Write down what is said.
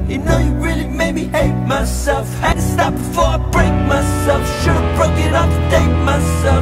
You know you really made me hate myself. Had to stop before I break myself. Should've broke it off to thank myself.